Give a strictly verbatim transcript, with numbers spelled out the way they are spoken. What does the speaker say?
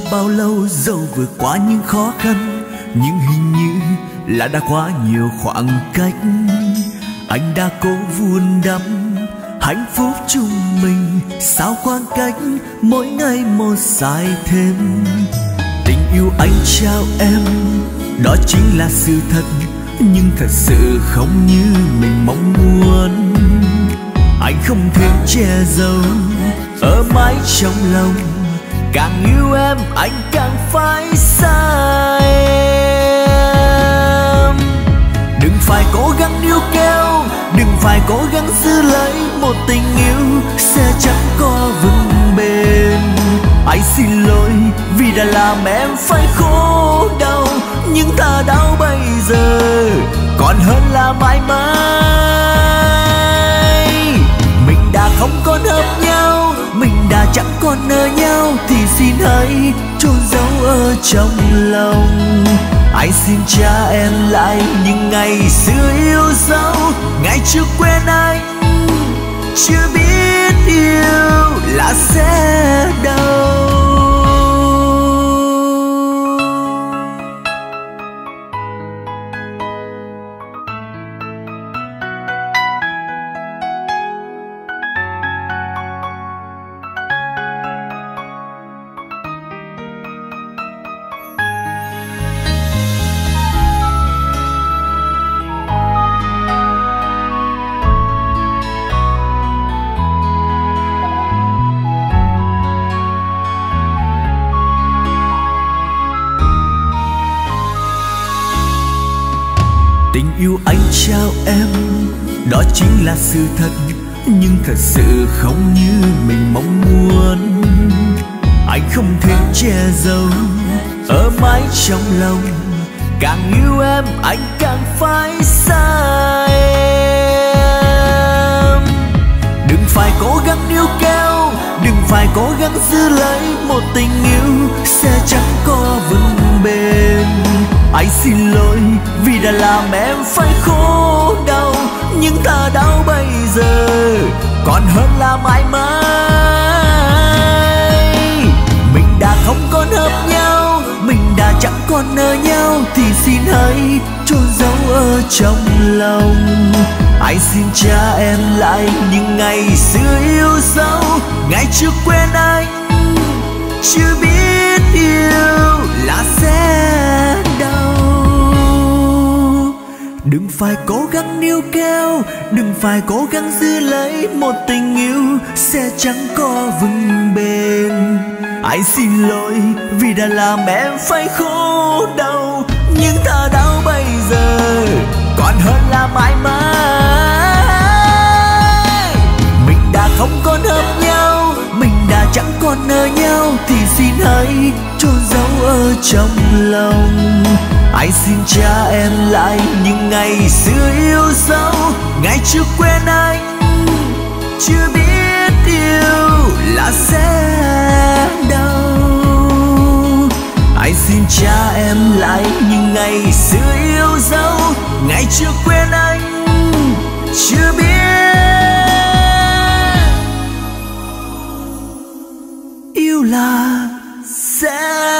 bao lâu dẫu vượt qua những khó khăn, nhưng hình như là đã quá nhiều khoảng cách. Anh đã cố vun đắp hạnh phúc chung mình, sao khoảng cách mỗi ngày một dài thêm. Tình yêu anh trao em đó chính là sự thật, nhưng thật sự không như mình mong muốn. Anh không thể che giấu ở mãi trong lòng, càng yêu em anh càng phải xa em. Đừng phải cố gắng níu kéo, đừng phải cố gắng giữ lấy một tình yêu sẽ chẳng có vững bền. Anh xin lỗi vì đã làm em phải khổ đau, nhưng ta đau bây giờ còn hơn là mãi mãi. Mình đã không còn hợp nhau, mình đã chẳng còn nợ nhau, thì xin hãy chôn giấu ở trong lòng. Anh xin trả em lại những ngày xưa yêu dấu, ngày trước quen anh chưa biết yêu là sẽ đau. Tình yêu anh trao em đó chính là sự thật, nhưng thật sự không như mình mong muốn. Anh không thể che giấu ở mãi trong lòng, càng yêu em anh càng phải xa em. Đừng phải cố gắng níu kéo, đừng phải cố gắng giữ lấy một tình yêu sẽ chẳng có vững bền. Anh xin lỗi vì đã làm em phải khổ đau, nhưng ta đau bây giờ còn hơn là mãi mãi. Mình đã không còn hợp nhau, mình đã chẳng còn nợ nhau, thì xin hãy chôn giấu ở trong lòng. Anh xin trả em lại những ngày xưa yêu dấu, ngày trước quen anh chưa biết yêu là sẽ đau. Đừng phải cố gắng níu kéo, đừng phải cố gắng giữ lấy một tình yêu sẽ chẳng có vững bền. Anh xin lỗi vì đã làm em phải khổ đau, nhưng ta đau bây giờ còn hơn là mãi mãi. Mình đã không còn hợp nhau, mình đã chẳng còn nợ nhau, thì xin hãy chôn giấu ở trong lòng. Anh xin trả em lại những ngày xưa yêu dấu, ngày trước quen anh chưa biết yêu là sẽ đau. Anh xin trả em lại những ngày xưa yêu dấu, ngày trước quen anh chưa biết yêu là sẽ